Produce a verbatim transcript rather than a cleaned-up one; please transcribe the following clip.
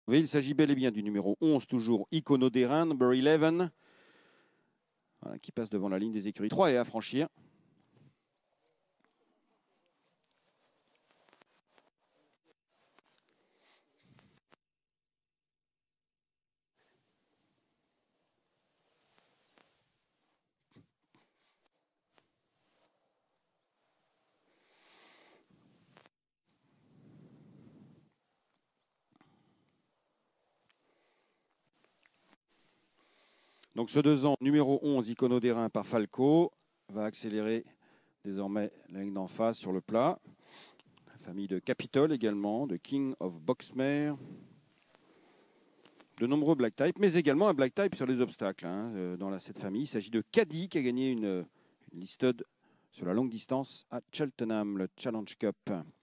Il s'agit bel et bien du numéro onze, toujours Iconodérin, number eleven, voilà, qui passe devant la ligne des écuries trois et à franchir. Donc ce deux ans, numéro onze, Iconodérin par Falco, va accélérer désormais la ligne d'en face sur le plat. La famille de Capitol également, de King of Boxmare. De nombreux black type, mais également un black type sur les obstacles hein, dans la, cette famille. Il s'agit de Caddy qui a gagné une, une listed sur la longue distance à Cheltenham, le Challenge Cup.